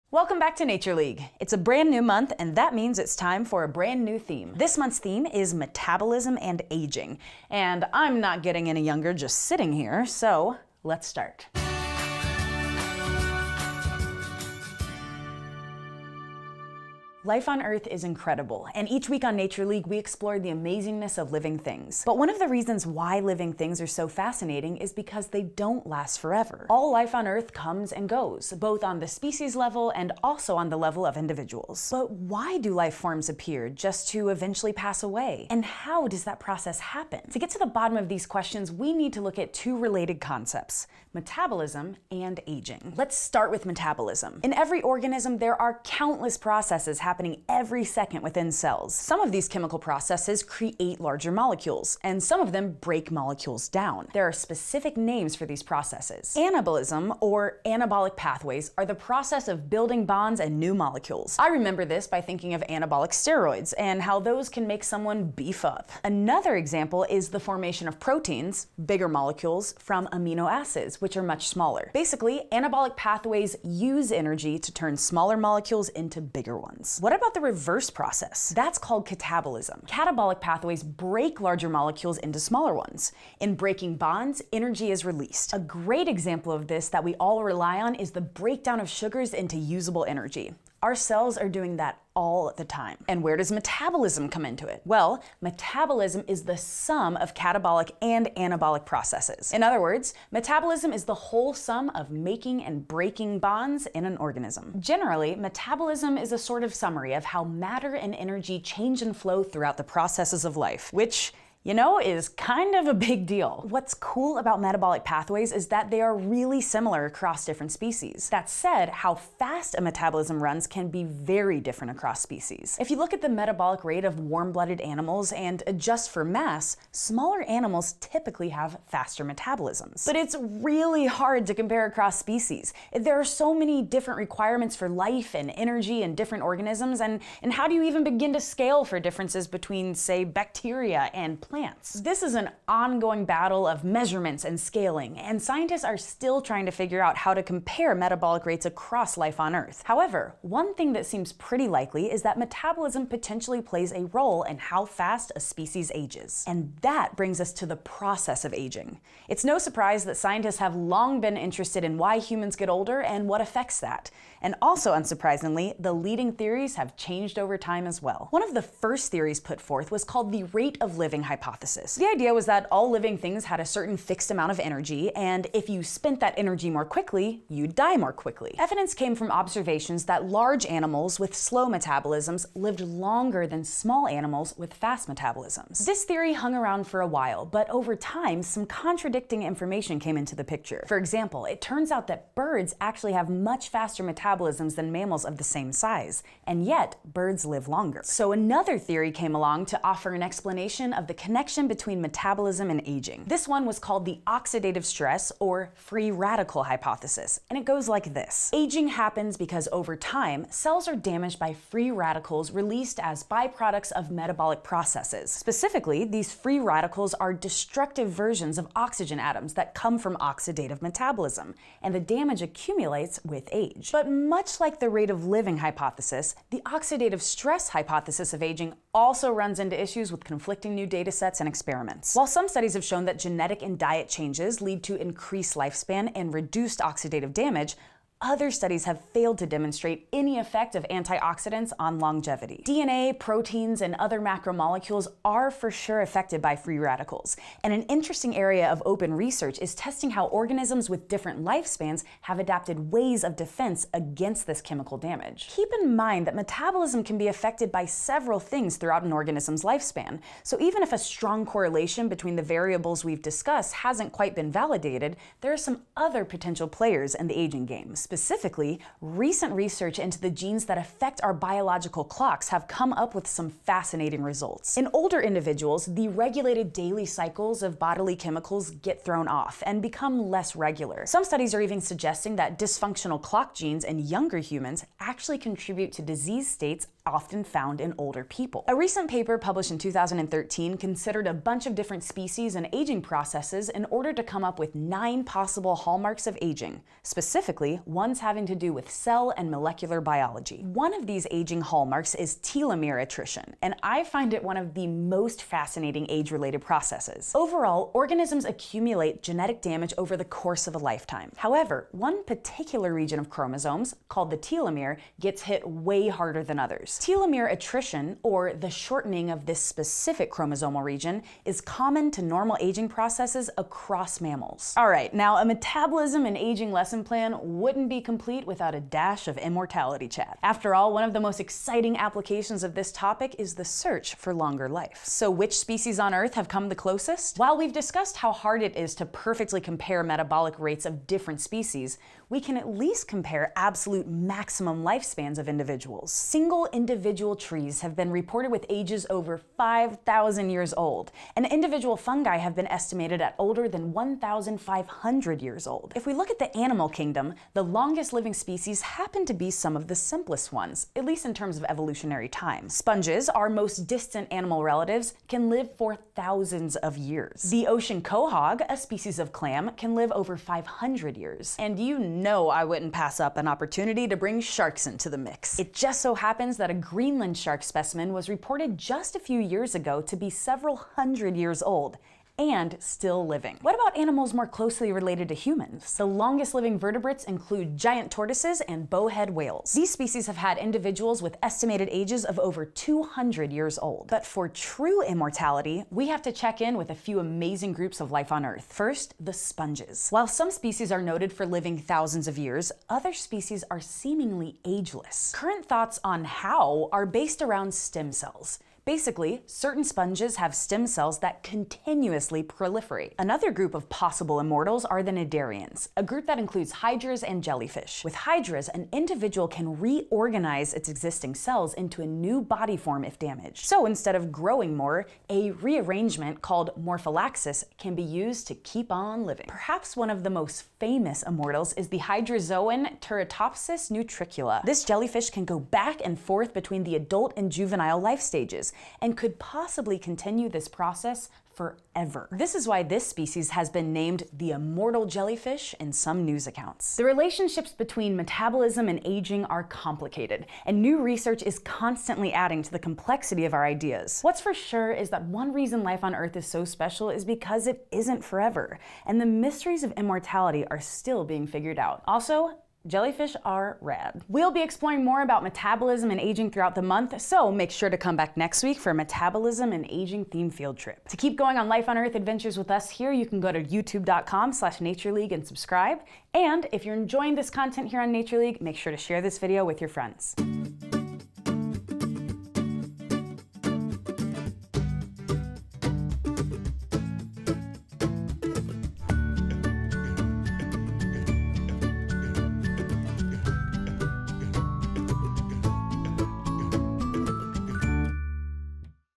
Welcome back to Nature League. It's a brand new month, and that means it's time for a brand new theme. This month's theme is metabolism and aging. And I'm not getting any younger just sitting here, so let's start. Life on Earth is incredible, and each week on Nature League we explore the amazingness of living things. But one of the reasons why living things are so fascinating is because they don't last forever. All life on Earth comes and goes, both on the species level and also on the level of individuals. But why do life forms appear just to eventually pass away? And how does that process happen? To get to the bottom of these questions, we need to look at two related concepts: metabolism and aging. Let's start with metabolism. In every organism, there are countless processes happening every second within cells. Some of these chemical processes create larger molecules, and some of them break molecules down. There are specific names for these processes. Anabolism, or anabolic pathways, are the process of building bonds and new molecules. I remember this by thinking of anabolic steroids and how those can make someone beef up. Another example is the formation of proteins, bigger molecules, from amino acids, which are much smaller. Basically, anabolic pathways use energy to turn smaller molecules into bigger ones. What about the reverse process? That's called catabolism. Catabolic pathways break larger molecules into smaller ones. In breaking bonds, energy is released. A great example of this that we all rely on is the breakdown of sugars into usable energy. Our cells are doing that all the time. And where does metabolism come into it? Well, metabolism is the sum of catabolic and anabolic processes. In other words, metabolism is the whole sum of making and breaking bonds in an organism. Generally, metabolism is a sort of summary of how matter and energy change and flow throughout the processes of life, which is kind of a big deal. What's cool about metabolic pathways is that they are really similar across different species. That said, how fast a metabolism runs can be very different across species. If you look at the metabolic rate of warm-blooded animals and adjust for mass, smaller animals typically have faster metabolisms. But it's really hard to compare across species. There are so many different requirements for life and energy in different organisms, and how do you even begin to scale for differences between, say, bacteria and plants? This is an ongoing battle of measurements and scaling, and scientists are still trying to figure out how to compare metabolic rates across life on Earth. However, one thing that seems pretty likely is that metabolism potentially plays a role in how fast a species ages. And that brings us to the process of aging. It's no surprise that scientists have long been interested in why humans get older and what affects that. And also, unsurprisingly, the leading theories have changed over time as well. One of the first theories put forth was called the rate of living hypothesis. The idea was that all living things had a certain fixed amount of energy, and if you spent that energy more quickly, you'd die more quickly. Evidence came from observations that large animals with slow metabolisms lived longer than small animals with fast metabolisms. This theory hung around for a while, but over time, some contradicting information came into the picture. For example, it turns out that birds actually have much faster metabolisms than mammals of the same size, and yet birds live longer. So another theory came along to offer an explanation of the connection between metabolism and aging. This one was called the oxidative stress or free radical hypothesis, and it goes like this. Aging happens because over time, cells are damaged by free radicals released as byproducts of metabolic processes. Specifically, these free radicals are destructive versions of oxygen atoms that come from oxidative metabolism, and the damage accumulates with age. But much like the rate of living hypothesis, the oxidative stress hypothesis of aging also runs into issues with conflicting new data sets and experiments. While some studies have shown that genetic and diet changes lead to increased lifespan and reduced oxidative damage, other studies have failed to demonstrate any effect of antioxidants on longevity. DNA, proteins, and other macromolecules are for sure affected by free radicals, and an interesting area of open research is testing how organisms with different lifespans have adapted ways of defense against this chemical damage. Keep in mind that metabolism can be affected by several things throughout an organism's lifespan, so even if a strong correlation between the variables we've discussed hasn't quite been validated, there are some other potential players in the aging game. Specifically, recent research into the genes that affect our biological clocks have come up with some fascinating results. In older individuals, the regulated daily cycles of bodily chemicals get thrown off and become less regular. Some studies are even suggesting that dysfunctional clock genes in younger humans actually contribute to disease states often found in older people. A recent paper published in 2013 considered a bunch of different species and aging processes in order to come up with 9 possible hallmarks of aging. Specifically, ones having to do with cell and molecular biology. One of these aging hallmarks is telomere attrition, and I find it one of the most fascinating age-related processes. Overall, organisms accumulate genetic damage over the course of a lifetime. However, one particular region of chromosomes, called the telomere, gets hit way harder than others. Telomere attrition, or the shortening of this specific chromosomal region, is common to normal aging processes across mammals. Alright, now a metabolism and aging lesson plan wouldn't be complete without a dash of immortality chat. After all, one of the most exciting applications of this topic is the search for longer life. So which species on Earth have come the closest? While we've discussed how hard it is to perfectly compare metabolic rates of different species, we can at least compare absolute maximum lifespans of individuals. Single individual trees have been reported with ages over 5,000 years old, and individual fungi have been estimated at older than 1,500 years old. If we look at the animal kingdom, the longest living species happen to be some of the simplest ones, at least in terms of evolutionary time. Sponges, our most distant animal relatives, can live for thousands of years. The ocean quahog, a species of clam, can live over 500 years. And you know I wouldn't pass up an opportunity to bring sharks into the mix. It just so happens that a Greenland shark specimen was reported just a few years ago to be several hundred years old, and still living. What about animals more closely related to humans? The longest living vertebrates include giant tortoises and bowhead whales. These species have had individuals with estimated ages of over 200 years old. But for true immortality, we have to check in with a few amazing groups of life on Earth. First, the sponges. While some species are noted for living thousands of years, other species are seemingly ageless. Current thoughts on how are based around stem cells. Basically, certain sponges have stem cells that continuously proliferate. Another group of possible immortals are the cnidarians, a group that includes hydras and jellyfish. With hydras, an individual can reorganize its existing cells into a new body form if damaged. So instead of growing more, a rearrangement called morphollaxis can be used to keep on living. Perhaps one of the most famous immortals is the Hydrozoan Turritopsis nutricula. This jellyfish can go back and forth between the adult and juvenile life stages, and could possibly continue this process forever. This is why this species has been named the immortal jellyfish in some news accounts. The relationships between metabolism and aging are complicated, and new research is constantly adding to the complexity of our ideas. What's for sure is that one reason life on Earth is so special is because it isn't forever, and the mysteries of immortality are still being figured out. Also, jellyfish are rad. We'll be exploring more about metabolism and aging throughout the month, so make sure to come back next week for a metabolism and aging theme field trip. To keep going on Life on Earth adventures with us here, you can go to youtube.com/natureleague and subscribe. And if you're enjoying this content here on Nature League, make sure to share this video with your friends.